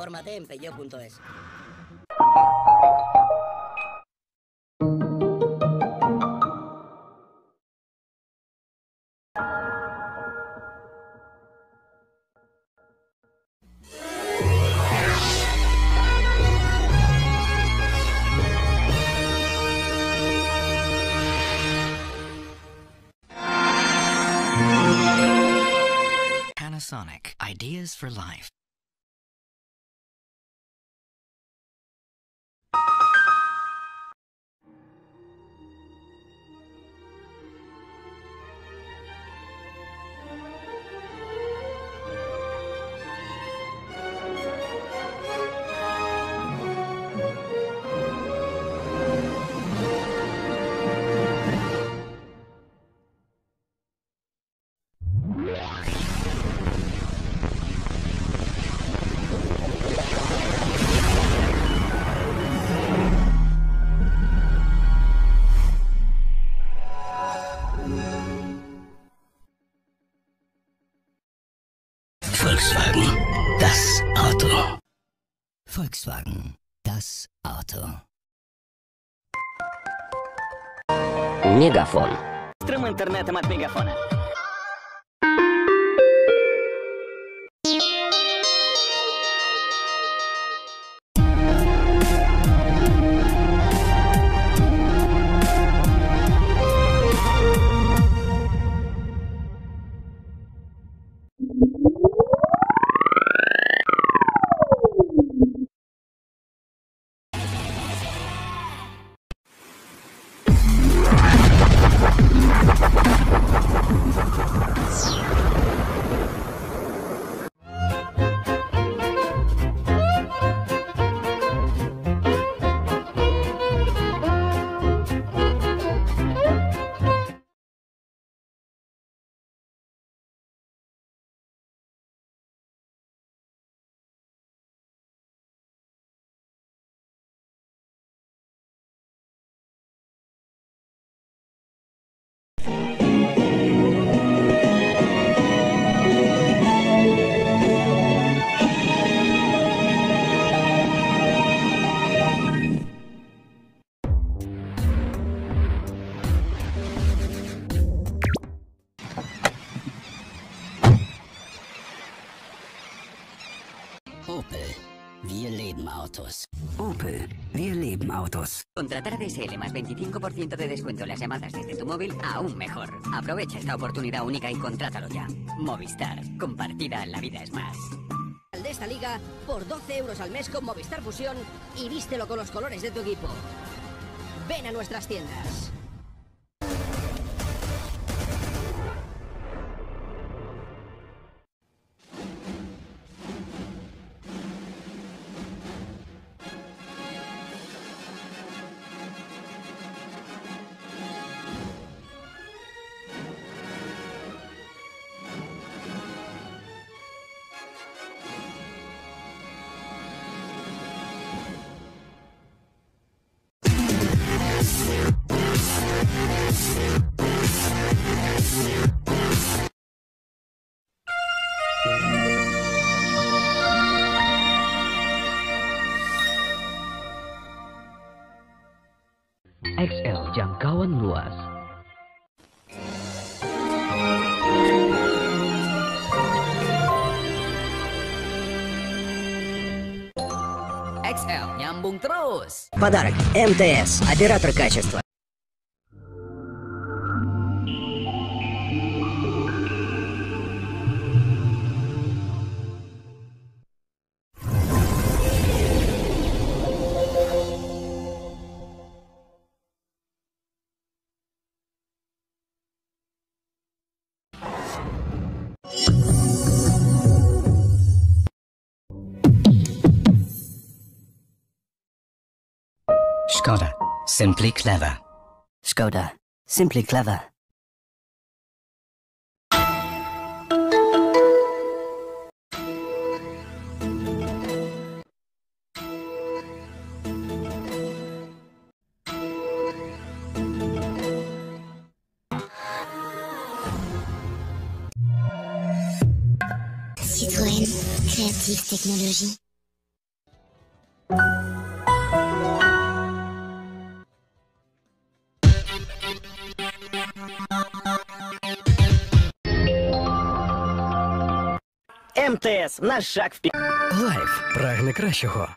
Infórmate en peyo.es. Panasonic, ideas for life. Volkswagen, das Auto. Volkswagen, das Auto. Мегафон. Стрим интернетом от Мегафона. Opel, wir leben Autos. Opel, wir leben Autos. Contratar a DSL más 25% de descuento en las llamadas desde tu móvil aún mejor. Aprovecha esta oportunidad única y contrátalo ya. Movistar, compartida, la vida es más. De esta liga por 12 euros al mes con Movistar Fusión y vístelo con los colores de tu equipo. Ven a nuestras tiendas. XL jangkauan luas. XL, nyambung terus. Подарок. МТС. Оператор качества. Skoda, simply clever. Skoda. Simply clever. Citroën, créative technologie. МТС на шаг вперед. Лайф прагне кращого.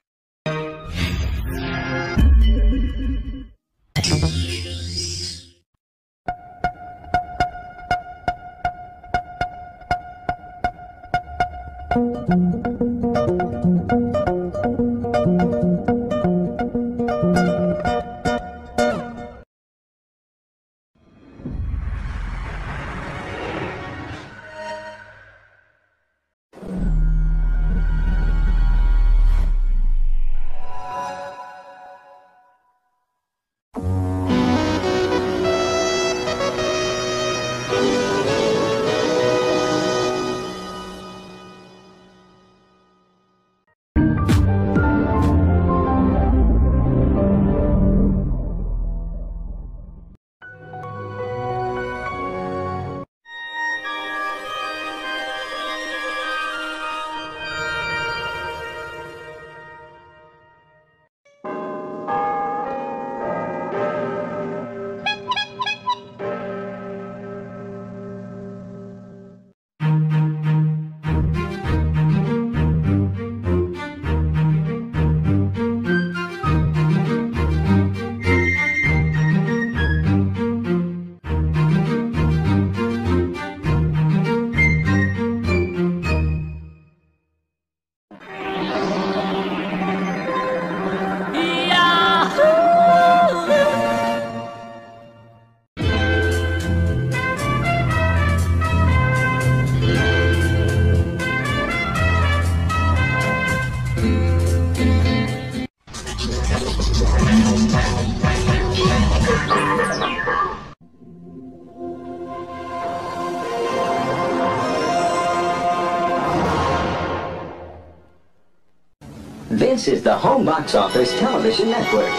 This is the Home Box Office Television Network.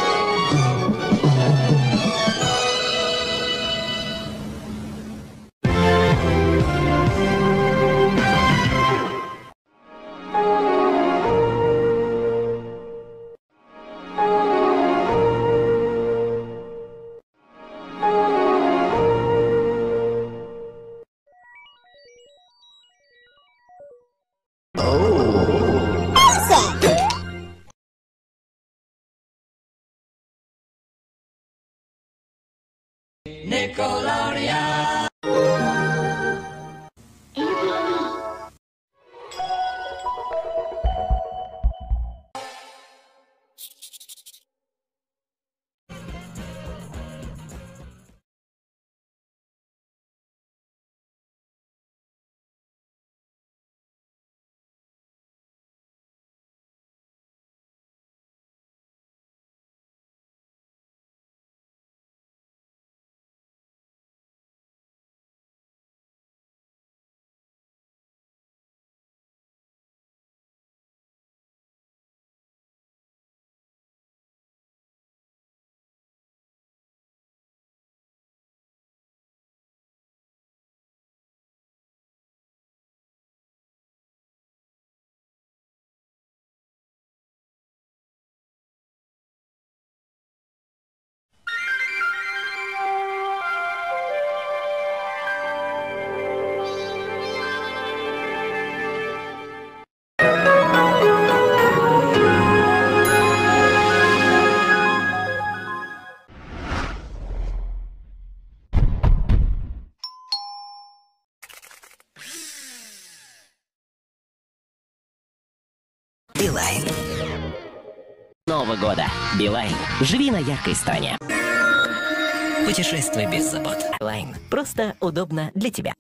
Билайн. Нового года. Билайн. Живи на яркой стране. Путешествуй без забот. Билайн. Просто удобно для тебя.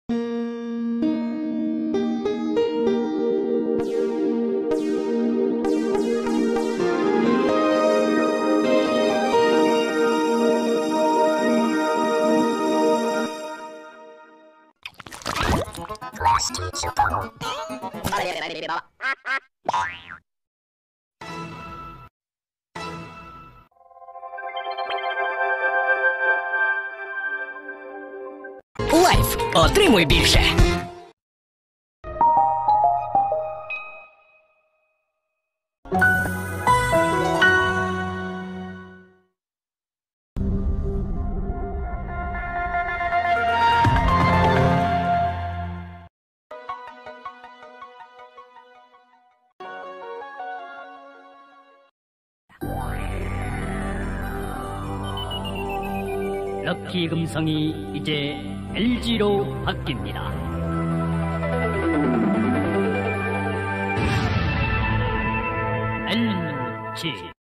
Лайф. Отримуй більше. 럭키 금성이 이제 LG로 바뀝니다. LG